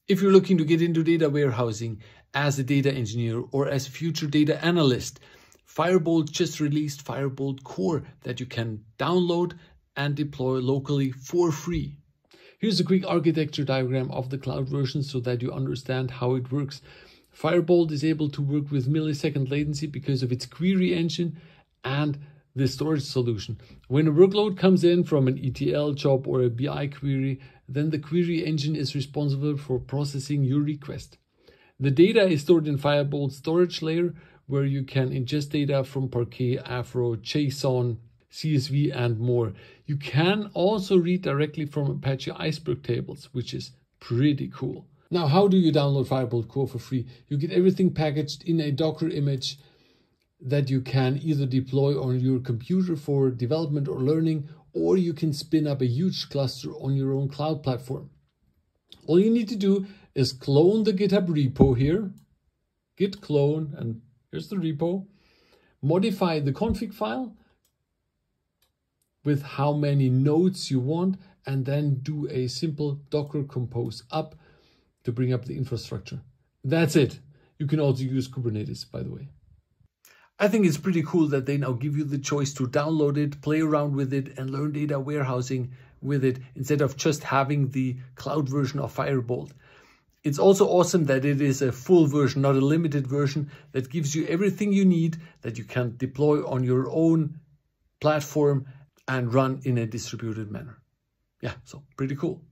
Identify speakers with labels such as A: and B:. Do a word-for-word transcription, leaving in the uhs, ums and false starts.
A: If you're looking to get into data warehousing as a data engineer or as a future data analyst, Firebolt just released Firebolt Core that you can download and deploy locally for free. Here's a quick architecture diagram of the cloud version so that you understand how it works. Firebolt is able to work with millisecond latency because of its query engine and the storage solution. When a workload comes in from an E T L job or a B I query, then the query engine is responsible for processing your request. The data is stored in Firebolt's storage layer, where you can ingest data from Parquet, Afro, JSON, C S V, and more. You can also read directly from Apache Iceberg tables, which is pretty cool. Now, how do you download Firebolt Core for free? You get everything packaged in a Docker image that you can either deploy on your computer for development or learning, or you can spin up a huge cluster on your own cloud platform. All you need to do is clone the GitHub repo here, git clone, and here's the repo. Modify the config file with how many nodes you want, and then do a simple Docker compose up to bring up the infrastructure. That's it. You can also use Kubernetes, by the way. I think it's pretty cool that they now give you the choice to download it, play around with it, and learn data warehousing with it instead of just having the cloud version of Firebolt. It's also awesome that it is a full version, not a limited version, that gives you everything you need that you can deploy on your own platform and run in a distributed manner. Yeah, so pretty cool.